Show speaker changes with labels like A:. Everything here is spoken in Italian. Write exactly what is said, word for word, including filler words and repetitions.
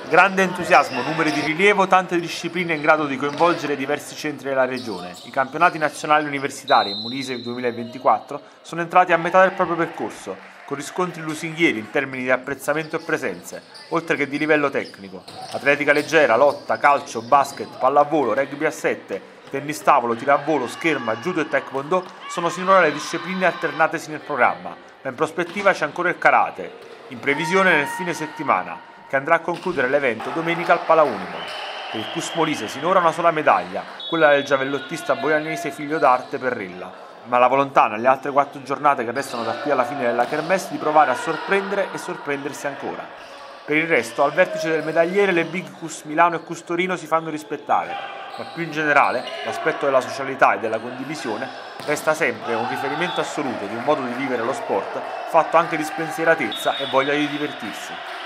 A: Grande entusiasmo, numeri di rilievo, tante discipline in grado di coinvolgere diversi centri della regione. I campionati nazionali universitari Molise duemilaventiquattro sono entrati a metà del proprio percorso, con riscontri lusinghieri in termini di apprezzamento e presenze, oltre che di livello tecnico. Atletica leggera, lotta, calcio, basket, pallavolo, rugby a sette, tennis tavolo, tiro a volo, scherma, judo e taekwondo sono sinora le discipline alternatesi nel programma, ma in prospettiva c'è ancora il karate, in previsione nel fine settimana, che andrà a concludere l'evento domenica al Palaunimo. Per il C U S Molise sinora una sola medaglia, quella del giavellottista boianese figlio d'arte Perrella, ma la volontà nelle altre quattro giornate che restano da qui alla fine della kermesse di provare a sorprendere e sorprendersi ancora. Per il resto, al vertice del medagliere le big C U S Milano e C U S Torino si fanno rispettare, ma più in generale l'aspetto della socialità e della condivisione resta sempre un riferimento assoluto di un modo di vivere lo sport fatto anche di spensieratezza e voglia di divertirsi.